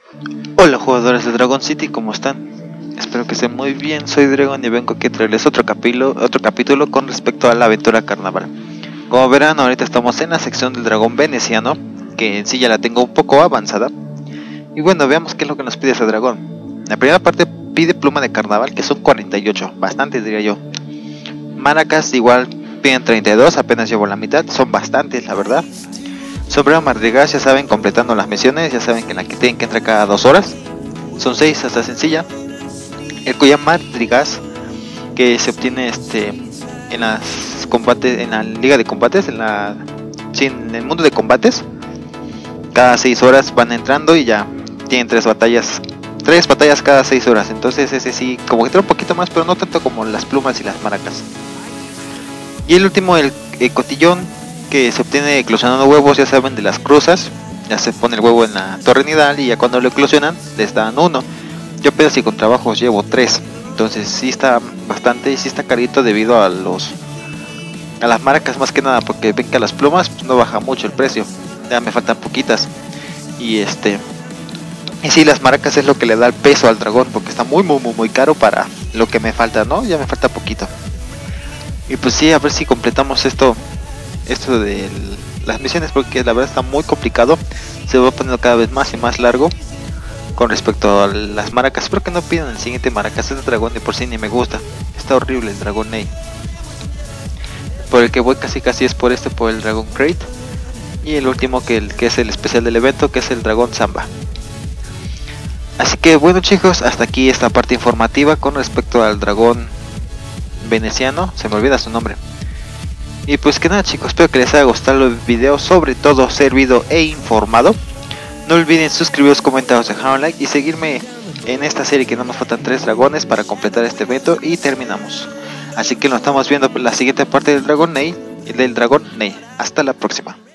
Hola jugadores de Dragon City, ¿cómo están? Espero que estén muy bien. Soy Dragon y vengo aquí a traerles otro capítulo con respecto a la aventura carnaval. Como verán, ahorita estamos en la sección del dragón veneciano, que en sí ya la tengo un poco avanzada. Y bueno, veamos qué es lo que nos pide ese dragón. La primera parte pide pluma de carnaval, que son 48, bastantes diría yo. Maracas igual piden 32, apenas llevo la mitad, son bastantes la verdad. Sombrero madrigal, ya saben, completando las misiones, ya saben que la que tienen que entrar cada 2 horas. Son 6, hasta sencilla. El collar madrigas, que se obtiene en las combates, en la liga de combates, en el mundo de combates. Cada 6 horas van entrando y ya tienen 3 batallas cada 6 horas. Entonces ese sí, como que trae un poquito más, pero no tanto como las plumas y las maracas. Y el último, el cotillón, que se obtiene eclosionando huevos, ya saben, de las cruzas. Ya se pone el huevo en la torre nidal y ya cuando lo eclosionan les dan 1. Yo apenas si con trabajos llevo 3. Entonces sí está bastante, y sí está carito debido a las maracas más que nada, porque ven que a las plumas pues, no baja mucho el precio. Ya me faltan poquitas. Y sí, las maracas es lo que le da el peso al dragón, porque está muy caro para lo que me falta, ¿no? Ya me falta poquito. Y pues sí, a ver si completamos esto de las misiones, porque la verdad está muy complicado. Se va poniendo cada vez más y más largo con respecto a las maracas. Espero que no pidan el siguiente maracas. Este dragón de por sí ni me gusta, está horrible el dragón Ney. Por el que voy casi es por el dragón Crate. Y el último que es el especial del evento, que es el dragón Samba. Así que bueno chicos, hasta aquí esta parte informativa con respecto al dragón veneciano, se me olvida su nombre. Y pues que nada chicos, espero que les haya gustado el video, sobre todo servido e informado. No olviden suscribiros, comentaros, dejar un like y seguirme en esta serie, que no nos faltan 3 dragones para completar este evento y terminamos. Así que nos estamos viendo por la siguiente parte del dragón Ney. Hasta la próxima.